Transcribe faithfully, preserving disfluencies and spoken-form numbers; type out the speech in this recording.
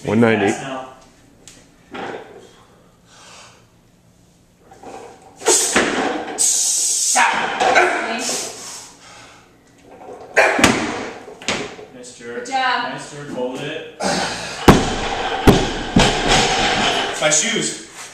one ninety. Nice jerk. Good job. Nice jerk. Hold it. My shoes.